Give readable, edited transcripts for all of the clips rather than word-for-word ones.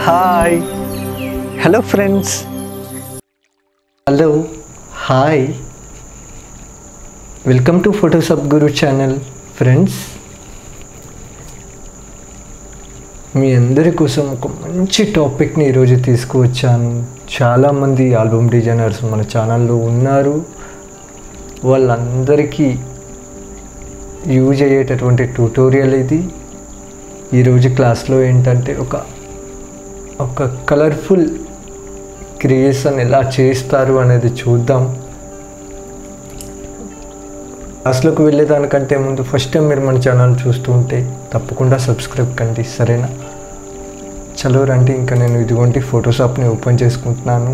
Hi hello friends, hello hi, welcome to Photoshop గురు channel. Friends, మీ అందరి కోసం ఒక మంచి టాపిక్ని ఈరోజు తీసుకువచ్చాను. చాలామంది ఆల్బమ్ డిజైనర్స్ మన ఛానల్లో ఉన్నారు. వాళ్ళందరికీ యూజ్ అయ్యేటటువంటి ట్యూటోరియల్ ఇది. ఈరోజు క్లాస్లో ఏంటంటే ఒక కలర్ఫుల్ క్రియేషన్ ఎలా చేస్తారు అనేది చూద్దాం. క్లాస్లోకి వెళ్ళేదానికంటే ముందు ఫస్ట్ టైం మీరు మన ఛానల్ చూస్తూ ఉంటే తప్పకుండా సబ్స్క్రైబ్ కండి, సరేనా? చలో రండి, ఇంకా నేను ఇదిగోండి ఫోటోషాప్ని ఓపెన్ చేసుకుంటున్నాను.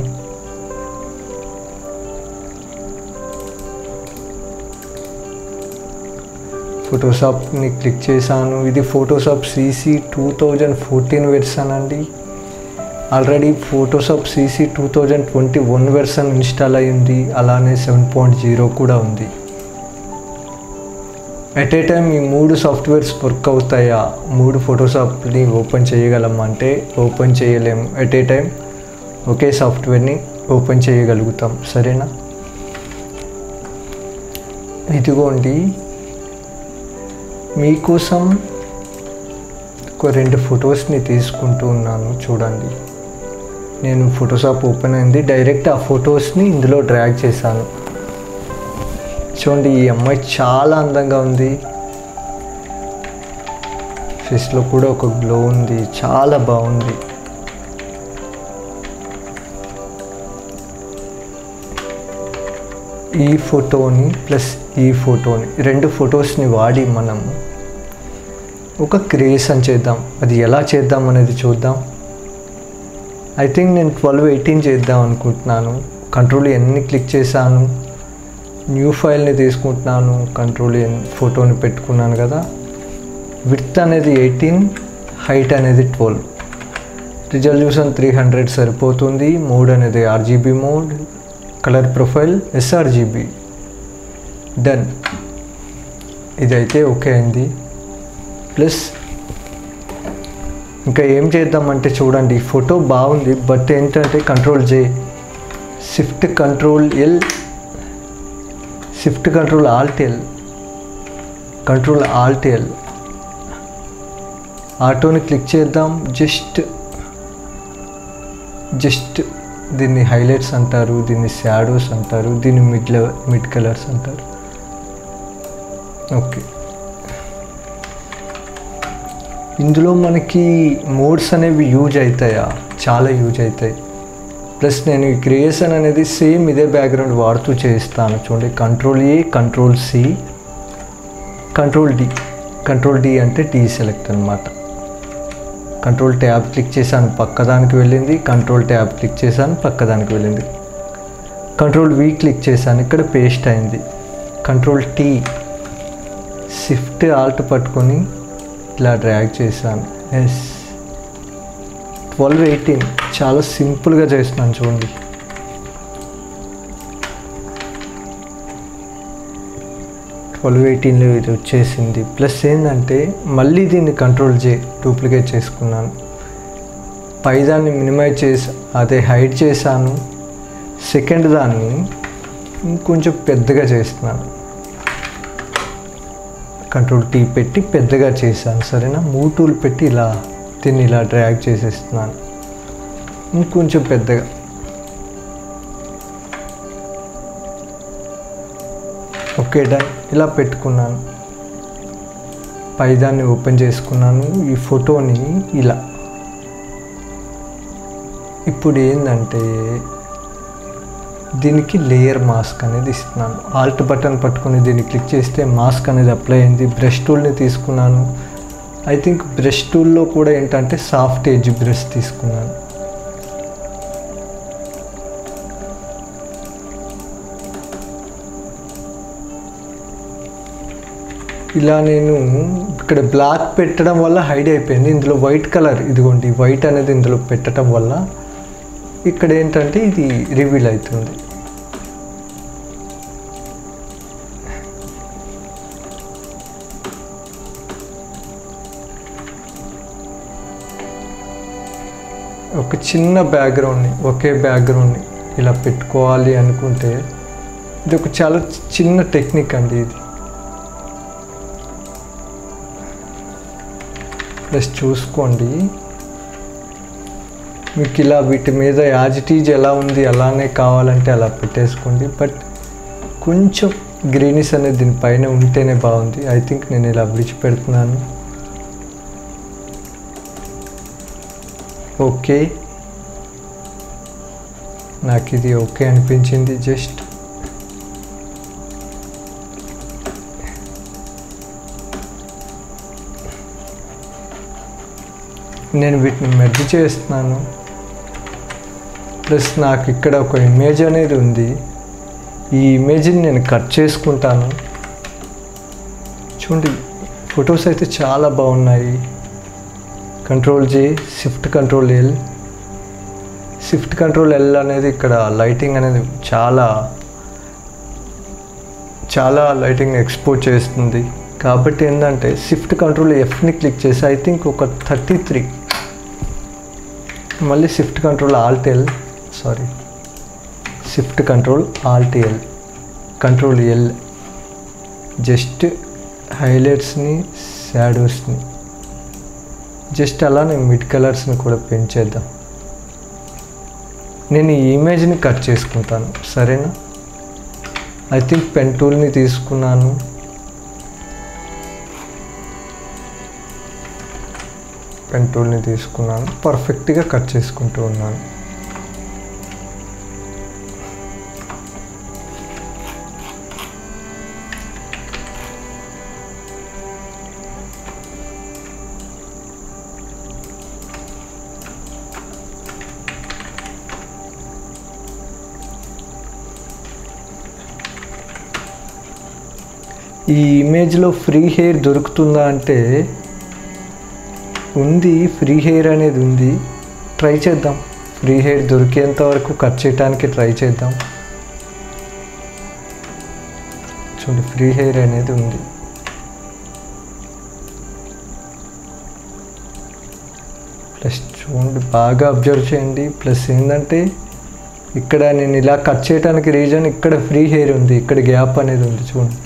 ఫోటోషాప్ని క్లిక్ చేశాను. ఇది ఫోటోషాప్ CC 2014 వెర్షన్ అండి. Already Photoshop CC 2021 version install అయ్యింది. అలానే 7.0 కూడా ఉంది. ఎట్ ఏ టైం ఈ 3 సాఫ్ట్వేర్స్ వర్క్ అవుతాయా? 3 ఫోటోషాప్ని ఓపెన్ చేయగలమంటే ఓపెన్ చేయలేము. ఎట్ ఏ టైం ఒకే సాఫ్ట్వేర్ని ఓపెన్ చేయగలుగుతాం, సరేనా? ఇదిగోండి, మీకోసం ఒక 2 ఫొటోస్ని తీసుకుంటూ ఉన్నాను. చూడండి, నేను ఫోటోషాప్ ఓపెన్ అయింది, డైరెక్ట్ ఆ ఫొటోస్ని ఇందులో డ్రాగ్ చేశాను. చూడండి, ఈ అమ్మాయి చాలా అందంగా ఉంది. ఫేస్లో కూడా ఒక గ్లో ఉంది, చాలా బాగుంది. ఈ ఫోటోని ప్లస్ ఈ ఫోటోని 2 ఫొటోస్ని వాడి మనం ఒక క్రియేషన్ చేద్దాం. అది ఎలా చేద్దాం అనేది చూద్దాం. ఐ థింక్ నేను 12:18 చేద్దాం అనుకుంటున్నాను. Ctrl+N క్లిక్ చేశాను. న్యూ ఫైల్ని తీసుకుంటున్నాను. Ctrl+N ఫోటోని పెట్టుకున్నాను కదా. విడ్త్ అనేది 18, హైట్ అనేది 12, రిజల్యూషన్ 300 సరిపోతుంది. మోడ్ అనేది RGB mode, colour profile sRGB. Done. ఇదైతే ఓకే అయింది. ప్లస్ ఇంకా ఏం చేద్దామంటే చూడండి, ఫోటో బాగుంది, బట్ ఏంటంటే Ctrl+J, Shift Ctrl+L, Shift Ctrl+Alt+L, Ctrl+Alt+L, ఆటోని క్లిక్ చేద్దాం. జస్ట్ దీన్ని హైలైట్స్ అంటారు, దీన్ని షాడోస్ అంటారు, దీన్ని మిడ్ కలర్స్ అంటారు. ఓకే, ఇందులో మనకి మోడ్స్ అనేవి యూజ్ అవుతాయా? చాలా యూజ్ అవుతాయి. ప్లస్ నేను ఈ క్రియేషన్ అనేది సేమ్ ఇదే బ్యాక్గ్రౌండ్ వాడుతూ చేస్తాను. చూడండి, Ctrl+A, Ctrl+C, Ctrl+D. Ctrl+D అంటే డీసెలెక్ట్ అనమాట. Ctrl+Tab క్లిక్ చేశాను, పక్కదానికి వెళ్ళింది. Ctrl+Tab క్లిక్ చేశాను, పక్కదానికి వెళ్ళింది. Ctrl+V క్లిక్ చేశాను, ఇక్కడ పేస్ట్ అయింది. Ctrl+T, Shift+Alt పట్టుకొని ఇలా డ్రాగ్ చేశాను. 12:18 చాలా సింపుల్గా చేస్తున్నాను. చూడండి, లో ఇది వచ్చేసింది. ప్లస్ ఏంటంటే మళ్ళీ దీన్ని Ctrl+J డూప్లికేట్ చేసుకున్నాను. పైదాన్ని మినిమైజ్ చేసి అదే హైడ్ చేశాను. సెకండ్ దాన్ని ఇంకొంచెం పెద్దగా చేస్తున్నాను. Ctrl+T పెట్టి పెద్దగా చేశాను, సరేనా? మూవ్ టూల్ పెట్టి దీన్ని ఇలా డ్రాగ్ చేసేస్తున్నాను ఇంకొంచెం పెద్దగా. Okay, done. ఇలా పెట్టుకున్నాను. పైదాన్ని ఓపెన్ చేసుకున్నాను. ఈ ఫోటోని ఇలా. ఇప్పుడు ఏంటంటే దీనికి లేయర్ మాస్క్ అనేది ఇస్తున్నాను. ఆల్ట్ బటన్ పట్టుకుని దీన్ని క్లిక్ చేస్తే మాస్క్ అనేది అప్లై అయింది. బ్రష్ టూల్ని తీసుకున్నాను. ఐ థింక్ బ్రష్ టూల్లో కూడా ఏంటంటే సాఫ్ట్ ఎడ్జ్ బ్రష్ తీసుకున్నాను. ఇలా నేను ఇక్కడ బ్లాక్ పెట్టడం వల్ల హైడ్ అయిపోయింది. ఇందులో వైట్ కలర్, ఇదిగోండి వైట్ అనేది ఇందులో పెట్టడం వల్ల ఇక్కడ ఏంటంటే ఇది రివీల్ అవుతుంది. ఒక చిన్న బ్యాక్గ్రౌండ్ని, ఒకే బ్యాక్గ్రౌండ్ని ఇలా పెట్టుకోవాలి అనుకుంటే ఇది ఒక చాలా చిన్న టెక్నిక్ అండి ఇది. ప్లస్ చూసుకోండి, మీకు ఇలా వీటి మీద యాజ్ ఇట్ ఈజ్ ఎలా ఉంది అలానే కావాలంటే అలా పెట్టేసుకోండి. బట్ కొంచెం గ్రీనిష్ అనేది దీనిపైన ఉంటేనే బాగుంది. ఐ థింక్ నేను ఇలా విడిచిపెడుతున్నాను. ఓకే, నాకు ఇది ఓకే అనిపించింది. జస్ట్ నేను వీటిని మెర్జ్ చేస్తున్నాను. ప్లస్ నాకు ఇక్కడ ఒక ఇమేజ్ అనేది ఉంది, ఈ ఇమేజ్ని నేను కట్ చేసుకుంటాను. చూడండి, ఫొటోస్ అయితే చాలా బాగున్నాయి. Control J, shift control L. Shift control L అనేది ఇక్కడ లైటింగ్ అనేది చాలా లైటింగ్ ఎక్స్పోర్ట్ చేస్తుంది. కాబట్టి ఏంటంటే షిఫ్ట్ కంట్రోల్ ఎఫ్ని క్లిక్ చేసి ఐ థింక్ ఒక 33, మళ్ళీ shift control alt L, shift control alt L, control L, just హైలైట్స్ని, షాడోస్ని, జస్ట్ అలానే మిడ్ కలర్స్ని కూడా పెంచేద్దాం. నేను ఈ ఇమేజ్ని కట్ చేసుకుంటాను, సరేనా? ఐ థింక్ పెన్ టూల్ని తీసుకున్నాను. పెన్ టూల్ని తీసుకున్నాను, పర్ఫెక్ట్గా కట్ చేసుకుంటూ ఉన్నాను. ఈ ఇమేజ్లో ఫ్రీ హెయిర్ దొరుకుతుందా అంటే ఉంది, ఫ్రీ హెయిర్ అనేది ఉంది. ట్రై చేద్దాం, ఫ్రీ హెయిర్ దొరికేంత వరకు కట్ చేయడానికి ట్రై చేద్దాం. చూడండి, ఫ్రీ హెయిర్ అనేది ఉంది. ప్లస్ చూడండి, బాగా అబ్జర్వ్ చేయండి. ప్లస్ ఏంటంటే ఇక్కడ నేను ఇలా కట్ చేయడానికి రీజన్, ఇక్కడ ఫ్రీ హెయిర్ ఉంది, ఇక్కడ గ్యాప్ అనేది ఉంది. చూడండి,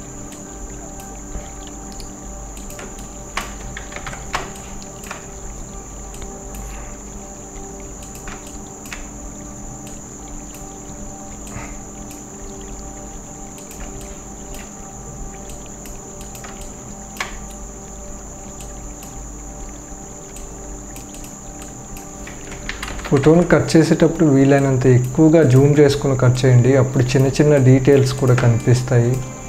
ఫోటోని కట్ చేసేటప్పుడు వీలైనంత ఎక్కువగా జూమ్ చేసుకుని కట్ చేయండి, అప్పుడు చిన్న చిన్న డీటెయిల్స్ కూడా కనిపిస్తాయి.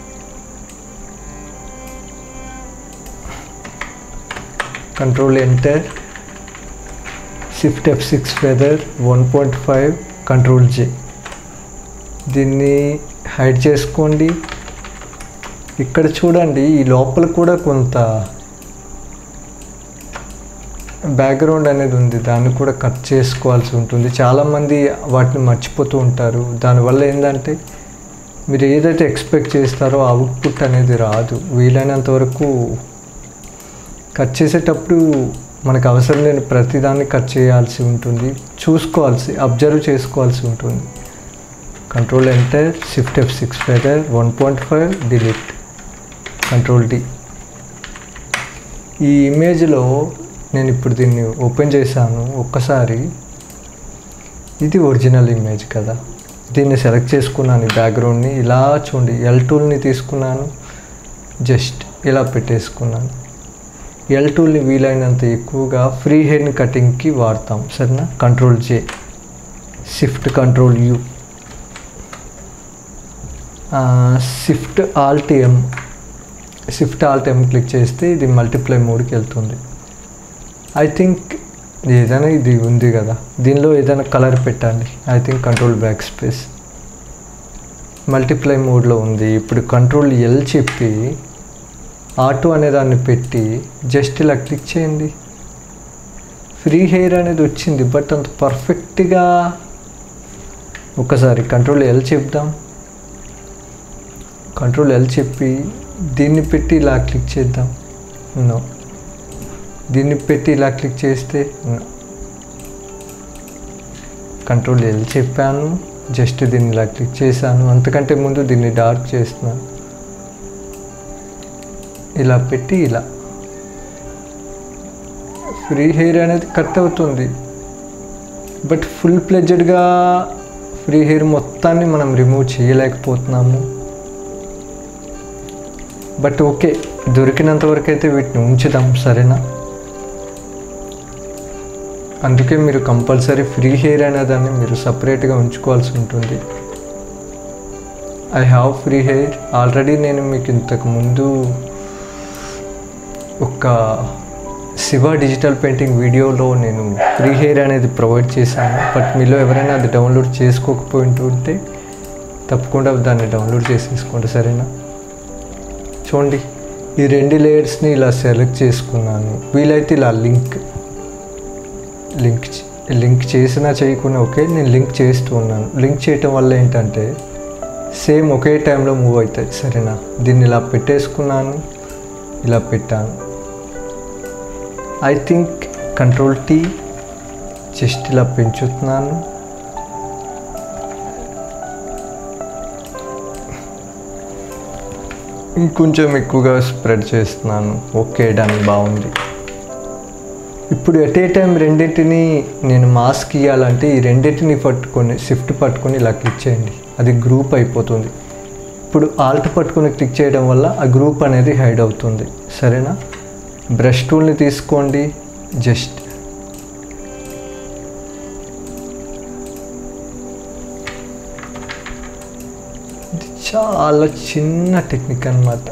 Control enter, shift F6 feather 1.5, control J. దీన్ని హైడ్ చేసుకోండి. ఇక్కడ చూడండి, ఈ లోపల కూడా కొంత బ్యాక్గ్రౌండ్ అనేది ఉంది, దాన్ని కూడా కట్ చేసుకోవాల్సి ఉంటుంది. చాలామంది వాటిని మర్చిపోతూ ఉంటారు. దానివల్ల ఏంటంటే మీరు ఏదైతే ఎక్స్పెక్ట్ చేస్తారో అవుట్పుట్ అనేది రాదు. వీలైనంత వరకు కట్ చేసేటప్పుడు మనకు అవసరం లేని ప్రతిదాన్ని కట్ చేయాల్సి ఉంటుంది, అబ్జర్వ్ చేసుకోవాల్సి ఉంటుంది. Control enter, shift F6 feather 1.5, delete, control D. ఈ ఇమేజ్లో నేను ఇప్పుడు దీన్ని ఓపెన్ చేశాను ఒక్కసారి. ఇది ఒరిజినల్ ఇమేజ్ కదా, దీన్ని సెలెక్ట్ చేసుకున్నాను. ఈ బ్యాక్గ్రౌండ్ని ఇలా చూడండి, ఎల్ టూల్ని తీసుకున్నాను, జస్ట్ ఇలా పెట్టేసుకున్నాను. ఎల్ టూల్ని వీలైనంత ఎక్కువగా ఫ్రీ హెయిర్ కటింగ్కి వాడతాం, సరేనా? Control J, shift control U, shift alt M click చేస్తే ఇది మల్టిప్లై మోడ్కి వెళ్తుంది. ఐ థింక్ ఏదైనా ఇది ఉంది కదా, దీనిలో ఏదైనా కలర్ పెట్టండి. I think control back space, multiply మోడ్లో ఉంది. ఇప్పుడు కంట్రోల్ ఎల్ చెప్పి ఆటో అనే దాన్ని పెట్టి జస్ట్ ఇలా క్లిక్ చేయండి. ఫ్రీ హెయిర్ అనేది వచ్చింది, బట్ అంత పర్ఫెక్ట్గా. ఒకసారి కంట్రోల్ ఎల్ చెప్దాం. కంట్రోల్ ఎల్ చెప్పి దీన్ని పెట్టి ఇలా క్లిక్ చేద్దాం. నో, దీన్ని పెట్టి ఇలా క్లిక్ చేస్తే Ctrl L చెప్పాను, జస్ట్ దీన్ని ఇలా క్లిక్ చేశాను. అంతకంటే ముందు దీన్ని డార్క్ చేస్తున్నాను, ఇలా పెట్టి ఇలా ఫ్రీ హెయిర్ అనేది కట్ అవుతుంది. బట్ ఫుల్ ప్లెడ్జెడ్గా ఫ్రీ హెయిర్ మొత్తాన్ని మనం రిమూవ్ చేయలేకపోతున్నాము. బట్ ఓకే, దొరికినంత వరకు అయితే వీటిని ఉంచుదాం, సరేనా? అందుకే మీరు కంపల్సరీ ఫ్రీ హెయిర్ అనేదాన్ని మీరు సపరేట్గా ఉంచుకోవాల్సి ఉంటుంది. I have free hair already. నేను మీకు ఇంతకుముందు ఒక శివ డిజిటల్ పెయింటింగ్ వీడియోలో నేను ఫ్రీ హెయిర్ అనేది ప్రొవైడ్ చేశాను. బట్ మీలో ఎవరైనా అది డౌన్లోడ్ చేసుకోకపోయింటుంటే తప్పకుండా దాన్ని డౌన్లోడ్ చేసేసుకోండి, సరేనా? చూడండి, ఈ 2 లేయర్స్ని ఇలా సెలెక్ట్ చేసుకున్నాను. వీలైతే ఇలా లింక్ చేసినా చేయకుండా ఓకే, నేను లింక్ చేస్తూ ఉన్నాను. లింక్ చేయటం వల్ల ఏంటంటే సేమ్ ఒకే టైంలో మూవ్ అవుతాయి, సరేనా? దీన్ని ఇలా పెట్టేసుకున్నాను, ఇలా పెట్టాను. ఐ థింక్ Ctrl+T జస్ట్ ఇలా పెంచుతున్నాను. ఇంకొంచెం ఎక్కువగా స్ప్రెడ్ చేస్తున్నాను. ఓకే, డన్, బాగుంది. ఇప్పుడు ఎట్ ఏ టైం రెండింటిని నేను మాస్క్ ఇవ్వాలంటే ఈ రెండింటిని పట్టుకొని షిఫ్ట్ పట్టుకొని ఇలా క్లిక్ చేయండి, అది గ్రూప్ అయిపోతుంది. ఇప్పుడు ఆల్ట్ పట్టుకొని క్లిక్ చేయడం వల్ల ఆ గ్రూప్ అనేది హైడ్ అవుతుంది, సరేనా? బ్రష్ టూల్ని తీసుకోండి, జస్ట్ ఇది చాలా చిన్న టెక్నిక్ అన్నమాట.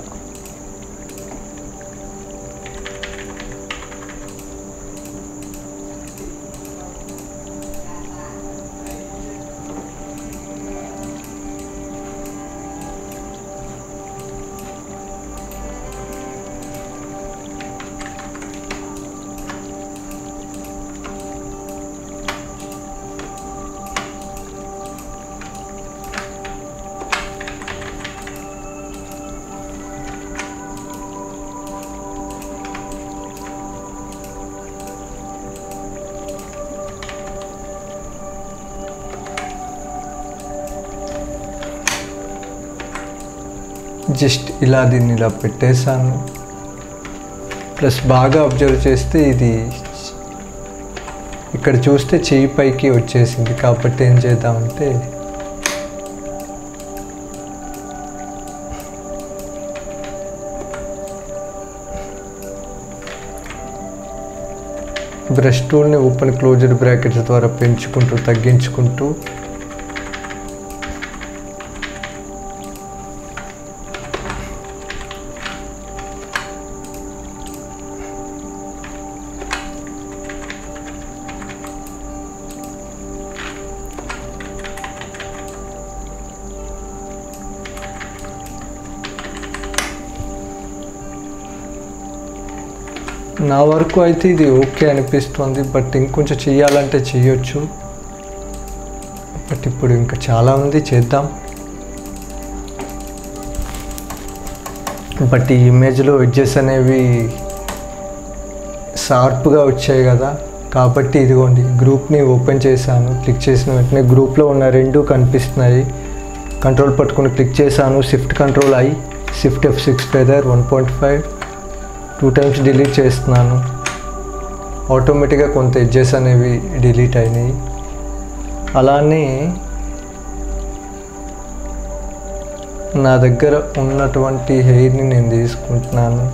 జస్ట్ ఇలా దీన్ని ఇలా పెట్టేశాను. ప్లస్ బాగా అబ్జర్వ్ చేస్తే ఇది ఇక్కడ చూస్తే చెయ్యి పైకి వచ్చేసింది. కాబట్టి ఏం చేద్దామంటే బ్రష్ టూల్ని ఓపెన్ క్లోజ్డ్ బ్రాకెట్స్ ద్వారా పెంచుకుంటూ తగ్గించుకుంటూ నా వరకు అయితే ఇది ఓకే అనిపిస్తుంది. బట్ ఇంకొంచెం చేయాలంటే చేయొచ్చు. బట్ ఇప్పుడు ఇంకా చాలా ఉంది, చేద్దాం. బట్ ఈ ఇమేజ్లో ఎడ్జెస్ అనేవి షార్ప్గా వచ్చాయి కదా, కాబట్టి ఇదిగోండి గ్రూప్ని ఓపెన్ చేశాను. క్లిక్ చేసిన వెంటనే గ్రూప్లో ఉన్న 2 కనిపిస్తున్నాయి. కంట్రోల్ పట్టుకుని క్లిక్ చేశాను, shift Ctrl+I, shift F6 feather 1.5 2 times delete చేస్తున్నాను. ఆటోమేటిక్గా కొంత ఎడ్జెస్ అనేవి డిలీట్ అయినాయి. అలానే నా దగ్గర ఉన్నటువంటి హెయిర్ని నేను తీసుకుంటున్నాను.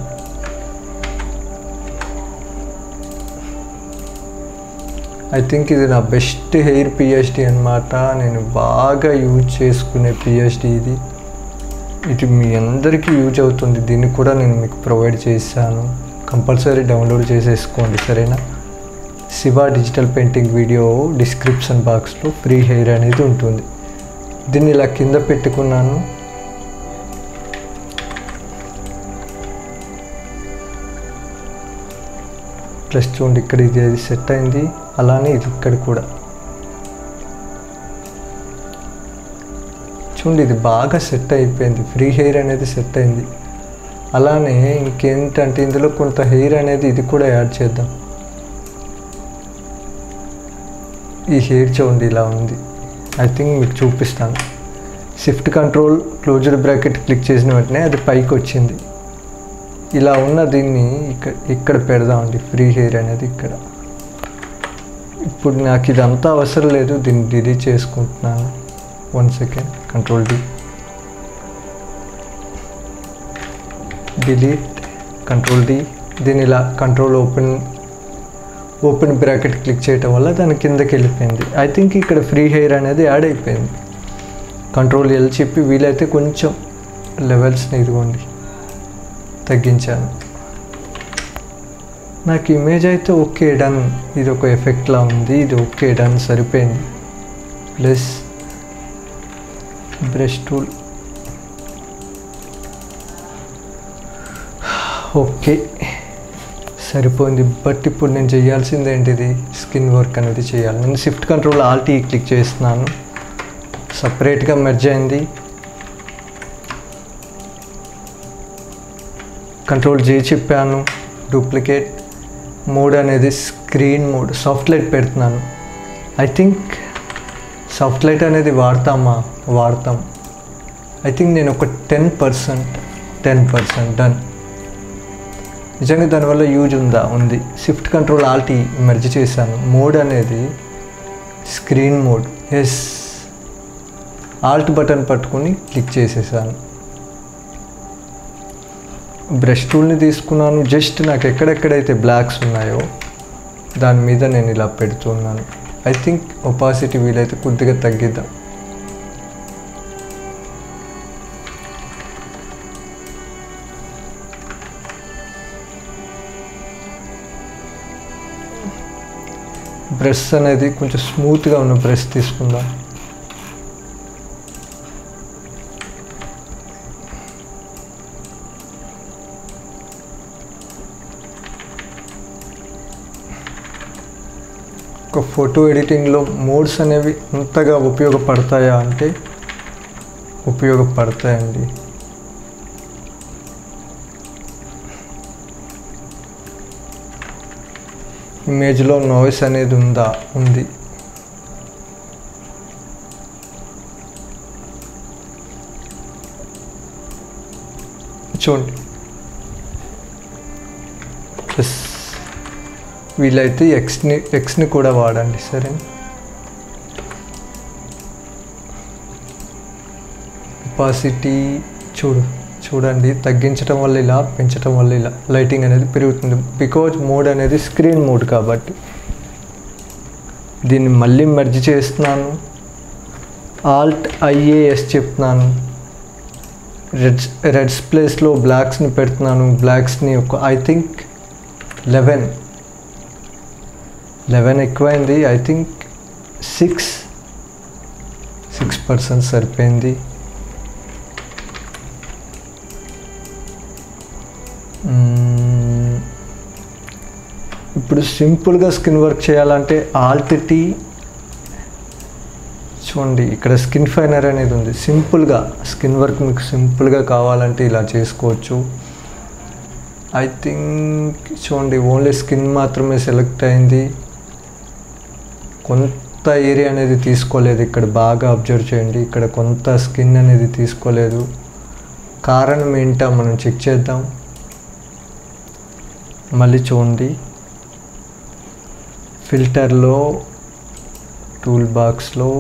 ఐ థింక్ ఇది నా బెస్ట్ హెయిర్ పిహెచ్డి అన్నమాట. నేను బాగా యూజ్ చేసుకునే పిహెచ్డి ఇది. ఇది మీ అందరికీ యూజ్ అవుతుంది. దీన్ని కూడా నేను మీకు ప్రొవైడ్ చేశాను. కంపల్సరీ డౌన్లోడ్ చేసేసుకోండి, సరేనా? Shiva digital painting video description బాక్స్లో ఫ్రీ హెయిర్ అనేది ఉంటుంది. దీన్ని ఇలా కింద పెట్టుకున్నాను. ప్లస్ చూడండి, ఇక్కడ ఇది సెట్ అయింది. అలానే ఇది ఇక్కడ కూడా చూడండి, ఇది బాగా సెట్ అయిపోయింది. ఫ్రీ హెయిర్ అనేది సెట్ అయింది. అలానే ఇంకేంటంటే ఇందులో కొంత హెయిర్ అనేది ఇది కూడా యాడ్ చేద్దాం. ఈ హెయిర్ చూడండి ఇలా ఉంది. ఐ థింక్ మీకు చూపిస్తాను. Shift control closed bracket click చేసిన వెంటనే అది పైకి వచ్చింది. ఇలా ఉన్న దీన్ని ఇక్కడ పెడదామండి. ఫ్రీ హెయిర్ అనేది ఇక్కడ. ఇప్పుడు నాకు ఇదంతా అవసరం లేదు, దీన్ని డిలీట్ చేసుకుంటున్నాను. 1 second. Control D, delete, control D. దీన్ని ఇలా కంట్రోల్ ఓపెన్ బ్రాకెట్ క్లిక్ చేయటం వల్ల దాని కిందకి వెళ్ళిపోయింది. ఐ థింక్ ఇక్కడ ఫ్రీ హెయిర్ అనేది యాడ్ అయిపోయింది. కంట్రోల్ ఎల్ చెప్పి వీలైతే కొంచెం లెవెల్స్ని ఇదిగోండి తగ్గించాను. నాకు ఇమేజ్ అయితే ఓకే డన్. ఇది ఒక ఎఫెక్ట్లా ఉంది. ఇది ఓకే డన్, సరిపోయింది. Plus brush tool. ఓకే సరిపోయింది. బట్ ఇప్పుడు నేను చేయాల్సింది ఏంటిది? స్కిన్ వర్క్ అనేది చేయాలి. నేను shift control alt E click చేస్తున్నాను. సపరేట్గా మెర్జ్ అయింది. కంట్రోల్ జే చెప్పాను. డూప్లికేట్ మోడ్ అనేది స్క్రీన్ మోడ్. సాఫ్ట్ లైట్ పెడుతున్నాను. ఐ థింక్ సాఫ్ట్ లైట్ అనేది వాడతాం. ఐ థింక్ నేను ఒక 10% డన్. నిజంగా దానివల్ల యూజ్ ఉంది. షిఫ్ట్ కంట్రోల్ ఆల్ట్ మెర్జ్ చేశాను. మోడ్ అనేది screen mode. Yes, alt button పట్టుకుని క్లిక్ చేసేసాను. బ్రష్ టూల్ని తీసుకున్నాను. జస్ట్ నాకు ఎక్కడెక్కడైతే బ్లాక్స్ ఉన్నాయో దాని మీద నేను ఇలా పెడుతున్నాను. ఐ థింక్ ఒపాసిటీ వీలైతే కొద్దిగా తగ్గిద్దాం. బ్రష్ అనేది కొంచెం స్మూత్గా ఉన్న బ్రష్ తీసుకుందాం. ఒక ఫోటో ఎడిటింగ్లో మోడ్స్ అనేవి అంతగా ఉపయోగపడతాయా అంటే ఉపయోగపడతాయండి. ఇమేజ్లో నాయిస్ అనేది ఉంది. చూడండి. ప్లస్ వీలైతే ఎక్స్ని కూడా వాడండి. సరే, ఒపాసిటీ చూడండి. తగ్గించడం వల్ల ఇలా, పెంచడం వల్ల ఇలా లైటింగ్ అనేది పెరుగుతుంది. బికాజ్ మోడ్ అనేది స్క్రీన్ మోడ్ కాబట్టి. దీన్ని మళ్ళీ మెర్జ్ చేస్తున్నాను. ఆల్ట్ IAS చెప్తున్నాను. రెడ్స్ ప్లేస్లో బ్లాక్స్ని పెడుతున్నాను. బ్లాక్స్ని ఒక ఐ థింక్ 11 ఎక్కువైంది. ఐ థింక్ 6% సరిపోయింది. ఇప్పుడు సింపుల్గా స్కిన్ వర్క్ చేయాలంటే ఆల్ట్ టీ. చూడండి, ఇక్కడ స్కిన్ ఫైనర్ అనేది ఉంది. సింపుల్గా స్కిన్ వర్క్ మీకు సింపుల్గా కావాలంటే ఇలా చేసుకోవచ్చు. ఐ థింక్ చూడండి, ఓన్లీ స్కిన్ మాత్రమే సెలెక్ట్ అయింది. కొంత ఏరియా అనేది తీసుకోలేదు. ఇక్కడ బాగా అబ్జర్వ్ చేయండి. ఇక్కడ కొంత స్కిన్ అనేది తీసుకోలేదు. కారణం ఏంటో మనం చెక్ చేద్దాం. మళ్ళీ చూడండి, ఫిల్టర్లో, టూల్ బాక్స్లో,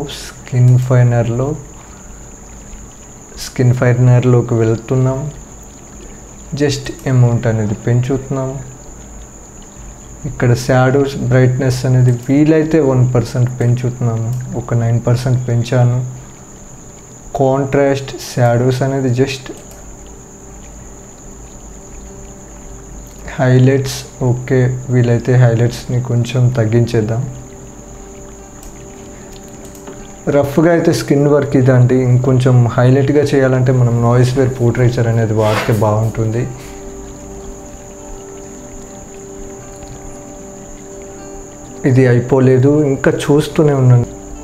స్కిన్ ఫైనర్లోకి వెళ్తున్నాం. జస్ట్ అమౌంట్ అనేది పెంచుతున్నాం. ఇక్కడ షాడోస్ బ్రైట్నెస్ అనేది వీలైతే 1% పెంచుతున్నాము. ఒక 9% పెంచాను. కాంట్రాస్ట్ షాడోస్ అనేది జస్ట్ హైలైట్స్ ఓకే. వీలైతే హైలైట్స్ని కొంచెం తగ్గించేద్దాం. రఫ్గా అయితే స్కిన్ వర్క్ ఇదండి. ఇంకొంచెం హైలైట్గా చేయాలంటే మనం నాయిస్ వేర్ పోర్ట్రేచర్ అనేది వాడితే బాగుంటుంది. ఇది అయిపోలేదు, ఇంకా చూస్తూనే ఉన్నాను.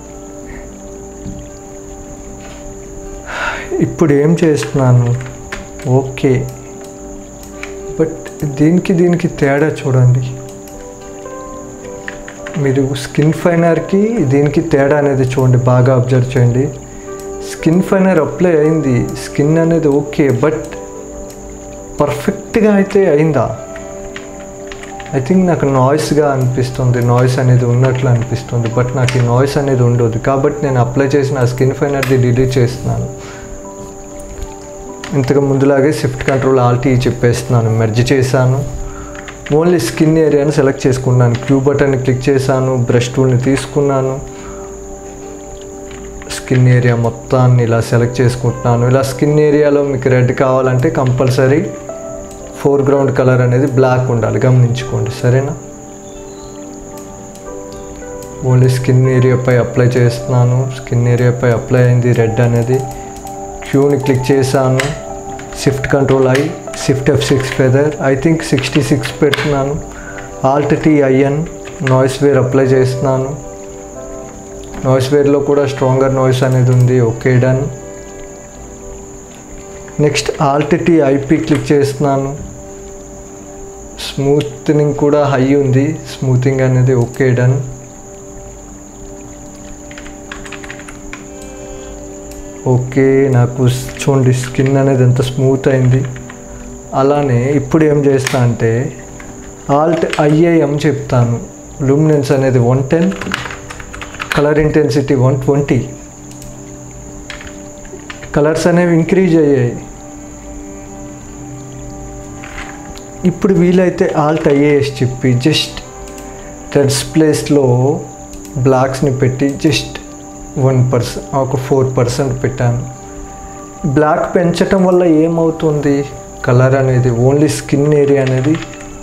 ఇప్పుడు ఏం చేస్తున్నాను? ఓకే, బట్ దీనికి తేడా చూడండి. మీరు స్కిన్ ఫైనర్కి దీనికి తేడా అనేది చూడండి, బాగా అబ్జర్వ్ చేయండి. స్కిన్ ఫైనర్ అప్లై అయింది, స్కిన్ అనేది ఓకే, బట్ పర్ఫెక్ట్గా అయితే అయిందా? ఐ థింక్ నాకు నాయిస్గా అనిపిస్తుంది, నాయిస్ అనేది ఉన్నట్లు అనిపిస్తుంది, బట్ నాకు ఈ నాయిస్ అనేది ఉండదు. కాబట్టి నేను అప్లై చేసిన స్కిన్ ఫైనర్ది డిలీట్ చేస్తున్నాను. ఇంతకు ముందులాగే షిఫ్ట్ కంట్రోల్ ఆల్ట్ ఈ చెప్పేస్తున్నాను, మెర్జ్ చేశాను. ఓన్లీ స్కిన్ ఏరియాని సెలెక్ట్ చేసుకున్నాను, క్యూ బటన్ని క్లిక్ చేశాను, బ్రష్ టూల్ని తీసుకున్నాను, స్కిన్ ఏరియా మొత్తాన్ని ఇలా సెలెక్ట్ చేసుకుంటున్నాను. ఇలా స్కిన్ ఏరియాలో మీకు రెడ్ కావాలంటే కంపల్సరీ ఫోర్గ్రౌండ్ కలర్ అనేది బ్లాక్ ఉండాలి, గమనించుకోండి, సరేనా? ఓన్లీ స్కిన్ ఏరియాపై అప్లై చేస్తున్నాను, స్కిన్ ఏరియాపై అప్లై అయింది రెడ్ అనేది. క్యూని క్లిక్ చేశాను, shift control I, shift F6 feather, I think 66 పెడుతున్నాను. Alt TIN noiseware apply చేస్తున్నాను. నాయిస్ వేర్లో కూడా స్ట్రాంగర్ నాయిస్ అనేది ఉంది, okay done. Next alt TIP click చేస్తున్నాను. స్మూత్నింగ్ కూడా హై ఉంది, స్మూతింగ్ అనేది ఓకే డన్. ఓకే, నాకు చూడండి స్కిన్ అనేది ఎంత స్మూత్ అయింది. అలానే ఇప్పుడు ఏం చేస్తా అంటే ఆల్ట్ IIM చెప్తాను. లూమినెన్స్ అనేది 110, కలర్ ఇంటెన్సిటీ 120, కలర్స్ అనేవి ఇంక్రీజ్ అయ్యాయి. ఇప్పుడు వీలైతే ఆల్ట్ IAS చెప్పి జస్ట్ రెడ్స్ ప్లేస్లో బ్లాక్స్ని పెట్టి జస్ట్ 1%, ఒక 4% పెట్టాను. బ్లాక్ పెంచటం వల్ల ఏమవుతుంది, కలర్ అనేది ఓన్లీ స్కిన్ ఏరియా అనేది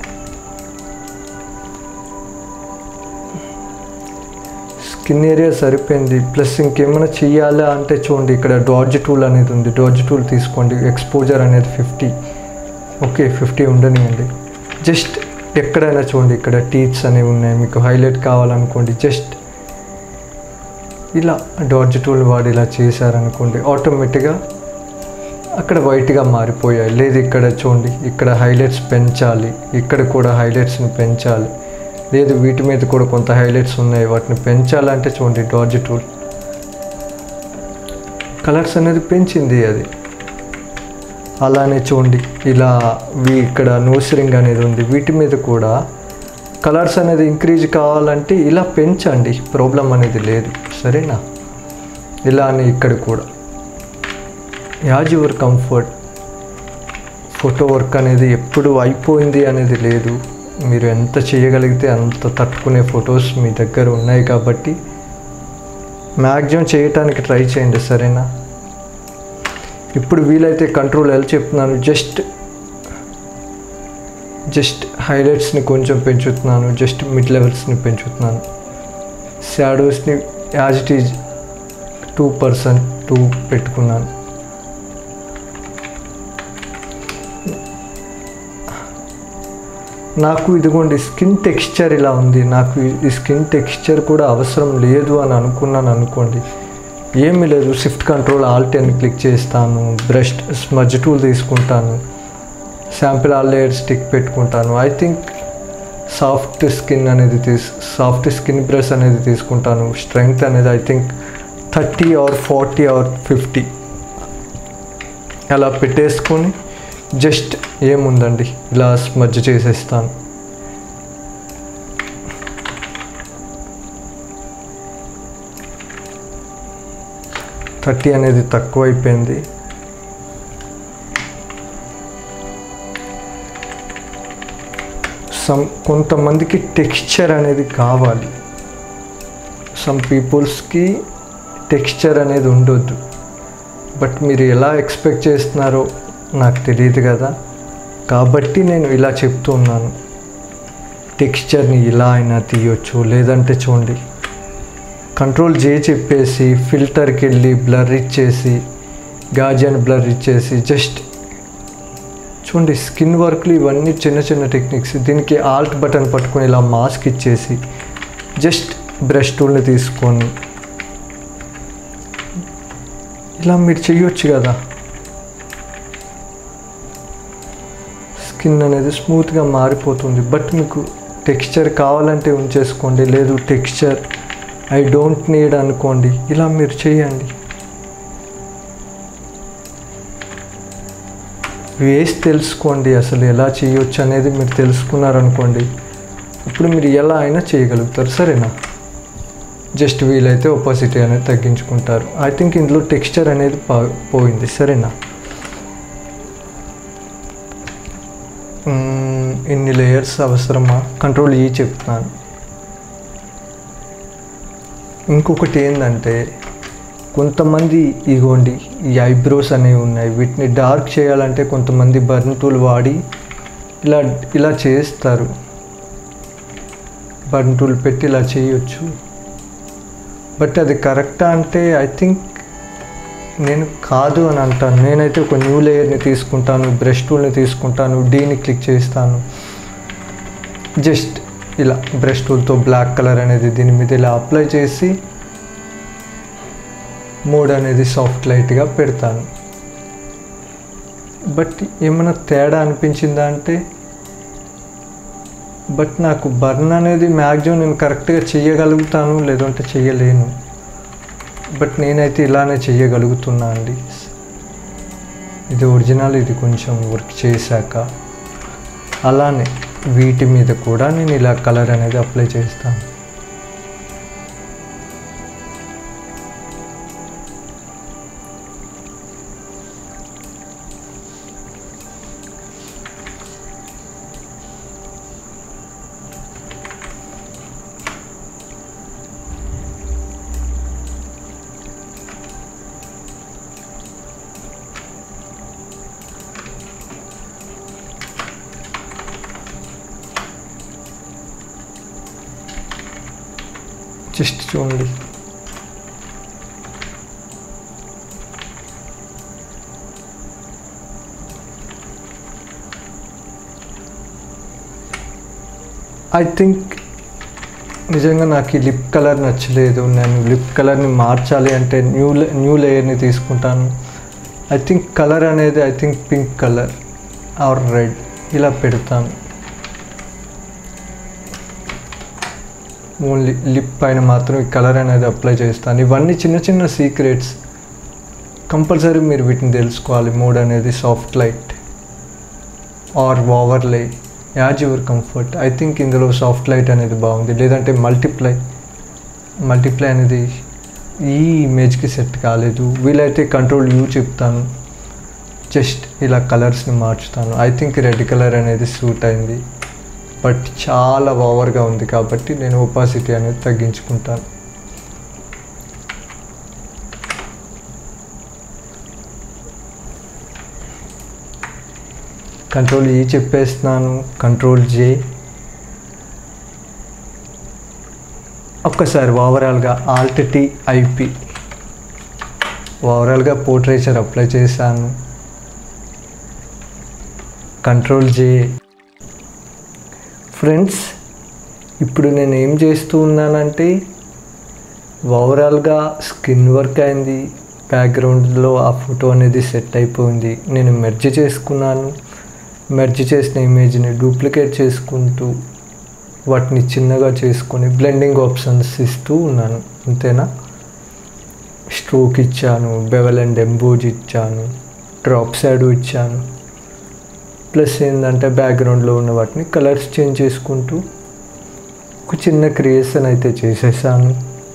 స్కిన్ ఏరియా సరిపోయింది. ప్లస్ ఇంకేమైనా చెయ్యాలా అంటే చూడండి, ఇక్కడ డాడ్జ్ టూల్ అనేది ఉంది, డాడ్జ్ టూల్ తీసుకోండి. ఎక్స్పోజర్ అనేది 50, ఓకే 50 ఉండనివ్వండి. జస్ట్ ఎక్కడైనా చూడండి, ఇక్కడ టీత్స్ అనేవి ఉన్నాయి, మీకు హైలైట్ కావాలనుకోండి, జస్ట్ ఇలా డాడ్జ్ టూల్ వాడి ఇలా చేశారనుకోండి, ఆటోమేటిక్గా అక్కడ వైట్గా మారిపోయాయి. లేదు ఇక్కడ చూడండి, ఇక్కడ హైలైట్స్ పెంచాలి, ఇక్కడ కూడా హైలైట్స్ని పెంచాలి, లేదు వీటి మీద కూడా కొంత హైలైట్స్ ఉన్నాయి, వాటిని పెంచాలంటే చూడండి డాడ్జ్ టూల్ కలర్స్ అనేది పెంచింది అది. అలానే చూడండి ఇలా ఇక్కడ నోస్ రింగ్ అనేది ఉంది, వీటి మీద కూడా కలర్స్ అనేది ఇంక్రీజ్ కావాలంటే ఇలా పెంచండి, ప్రాబ్లం అనేది లేదు, సరేనా? ఇలానే ఇక్కడ కూడా as your comfort. Photo work అనేది ఎప్పుడు అయిపోయింది అనేది లేదు, మీరు ఎంత చేయగలిగితే అంత తట్టుకునే ఫొటోస్ మీ దగ్గర ఉన్నాయి కాబట్టి మ్యాక్సిమం చేయటానికి ట్రై చేయండి, సరేనా? ఇప్పుడు వీలైతే కంట్రోల్ L చెప్తున్నాను, జస్ట్ హైలైట్స్ని కొంచెం పెంచుతున్నాను, జస్ట్ మిడ్ లెవెల్స్ని పెంచుతున్నాను. షాడోస్ని యాజ్ ఇట్ ఈజ్ 2% 2 పెట్టుకున్నాను. నాకు ఇదిగోండి స్కిన్ టెక్స్చర్ ఇలా ఉంది, నాకు ఈ స్కిన్ టెక్స్చర్ కూడా అవసరం లేదు అని అనుకున్నాను అనుకోండి, ఏమీ లేదు, షిఫ్ట్ కంట్రోల్ ఆల్ట్ అని క్లిక్ చేస్తాను, బ్రష్ స్మజ్ టూల్ తీసుకుంటాను, శాంపిల్ ఆల్ లేయర్ స్టిక్ పెట్టుకుంటాను. I think soft skin brush అనేది తీసుకుంటాను. స్ట్రెంగ్త్ అనేది ఐ థింక్ 30 or 40 or 50 అలా పెట్టేసుకొని జస్ట్ ఏముందండి ఇలా స్మజ్ చేసేస్తాను. థర్టీ అనేది తక్కువైపోయింది. కొంతమందికి టెక్స్చర్ అనేది కావాలి, సమ్ పీపుల్స్కి టెక్స్చర్ అనేది ఉండొద్దు. బట్ మీరు ఎలా ఎక్స్పెక్ట్ చేస్తున్నారో నాకు తెలియదు కదా, కాబట్టి నేను ఇలా చెప్తున్నాను. టెక్స్చర్ని ఇలా అయినా తీయొచ్చు, లేదంటే చూడండి కంట్రోల్ J చెప్పేసి ఫిల్టర్కి వెళ్ళి బ్లర్ ఇచ్చేసి గాజియన్ బ్లర్ ఇచ్చేసి జస్ట్ చూడండి స్కిన్ వర్క్లు ఇవన్నీ చిన్న చిన్న టెక్నిక్స్. దీనికి ఆల్ట్ బటన్ పట్టుకొని ఇలా మాస్క్ ఇచ్చేసి జస్ట్ బ్రష్ టూల్ని తీసుకొని ఇలా మీరు చేయొచ్చు కదా. స్కిన్ అనేది స్మూత్గా మారిపోతుంది. బట్ మీకు టెక్స్చర్ కావాలంటే ఉంచేసుకోండి, లేదు టెక్స్చర్ ఐ డోంట్ నీడ్ అనుకోండి. ఇలా మీరు చేయండి. వేసి తెలుసుకోండి అసలు ఎలా చేయొచ్చు అనేది. మీరు తెలుసుకున్నారనుకోండి, ఇప్పుడు మీరు ఎలా అయినా చేయగలుగుతారు. సరేనా? జస్ట్ వీలైతే ఒపాసిటీ అనేది తగ్గించుకుంటారు. ఐ థింక్ ఇందులో టెక్స్చర్ అనేది పోయింది. సరేనా? ఇన్ని లేయర్స్ అవసరమా? కంట్రోల్ ఈ చెప్తున్నాను. ఇంకొకటి ఏంటంటే, కొంతమంది ఇగోండి ఈ ఐబ్రోస్ అనేవి ఉన్నాయి, వీటిని డార్క్ చేయాలంటే కొంతమంది బర్న్ టూల్ వాడి ఇలా చేస్తారు. బర్న్ టూల్ పెట్టి ఇలా చేయొచ్చు. బట్ అది కరెక్టా అంటే ఐ థింక్ నేను కాదు అని అంటాను. నేనైతే ఒక న్యూ లేయర్ని తీసుకుంటాను, బ్రష్ టూల్ని తీసుకుంటాను, డీని క్లిక్ చేస్తాను. జస్ట్ ఇలా బ్రష్ టూల్తో బ్లాక్ కలర్ అనేది దీని మీద ఇలా అప్లై చేసి మోడ్ అనేది సాఫ్ట్ లైట్గా పెడతాను. బట్ ఏమైనా తేడా అనిపించిందా అంటే, బట్ నాకు బర్న్ అనేది మ్యాక్సిమం నేను కరెక్ట్గా చేయగలుగుతాను, లేదంటే చేయలేను. బట్ నేనైతే ఇలానే చేయగలుగుతున్నా అండి. ఇది ఒరిజినల్, ఇది కొంచెం వర్క్ చేశాక. అలానే వీటి మీద కూడా నేను ఇలా కలర్ అనేది అప్లై చేస్తాను. జస్ట్ చూడండి. ఐ థింక్ నిజంగా నాకు ఈ లిప్ కలర్ నచ్చలేదు. నేను లిప్ కలర్ని మార్చాలి అంటే న్యూ లేయర్ని తీసుకుంటాను. ఐ థింక్ కలర్ అనేది పింక్ కలర్ ఆర్ రెడ్ ఇలా పెడతాను. ఓన్లీ లిప్ పైన మాత్రం ఈ కలర్ అనేది అప్లై చేస్తాను. ఇవన్నీ చిన్న చిన్న సీక్రెట్స్, కంపల్సరీ మీరు వీటిని తెలుసుకోవాలి. మోడ్ అనేది soft light or overlay, as your comfort. I think ఇందులో సాఫ్ట్ లైట్ అనేది బాగుంది, లేదంటే మల్టిప్లై అనేది ఈ ఇమేజ్కి సెట్ కాలేదు. వీలైతే కంట్రోల్ యూ చెప్తాను, జస్ట్ ఇలా కలర్స్ని మార్చుతాను. ఐ థింక్ రెడ్ కలర్ అనేది సూట్ అయింది, బట్ చాలా ఓవర్గా ఉంది కాబట్టి నేను ఒపాసిటీ అనేది తగ్గించుకుంటాను. కంట్రోల్ ఈ చెప్పేస్తున్నాను, కంట్రోల్ జే. ఒక్కసారి ఓవరాల్గా ఆల్ట్ టీ ఐపి ఓవరాల్గా పోర్ట్రేచర్ అప్లై చేశాను. Control J. ఫ్రెండ్స్, ఇప్పుడు నేను ఏం చేస్తూ ఉన్నానంటే, ఓవరాల్గా స్కిన్ వర్క్ అయింది, బ్యాక్గ్రౌండ్లో ఆ ఫోటో అనేది సెట్ అయిపోయింది. నేను మెర్జ్ చేసుకున్నాను. మెర్జ్ చేసిన ఇమేజ్ని డూప్లికేట్ చేసుకుంటూ వాటిని చిన్నగా చేసుకొని బ్లెండింగ్ ఆప్షన్స్ ఇస్తూ ఉన్నాను. అంతేనా? స్ట్రోక్ ఇచ్చాను, బెవెల్ అండ్ ఎంబోజ్ ఇచ్చాను, డ్రాప్ షాడో ఇచ్చాను. ప్లస్ ఏంటంటే బ్యాక్గ్రౌండ్లో ఉన్న వాటిని కలర్స్ చేంజ్ చేసుకుంటూ ఒక చిన్న క్రియేషన్ అయితే చేసేసాను.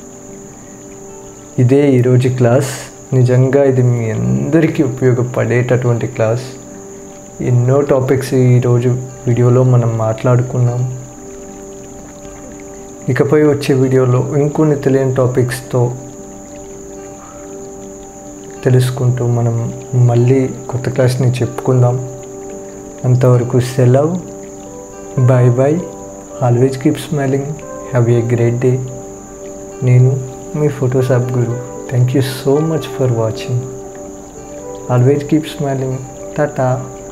ఇదే ఈరోజు క్లాస్. నిజంగా ఇది మీ అందరికీ ఉపయోగపడేటటువంటి క్లాస్. ఎన్నో టాపిక్స్ ఈరోజు వీడియోలో మనం మాట్లాడుకున్నాం. ఇకపై వచ్చే వీడియోలో ఇంకొన్ని తెలియని టాపిక్స్తో తెలుసుకుంటూ మనం మళ్ళీ కొత్త క్లాస్ని చెప్పుకుందాం. అంతవరకు సెలవు. Bye bye. Always keep smiling. Have a great day. నేను మీ Photoshop Guru. Thank you so much for watching. Always keep smiling. Tata.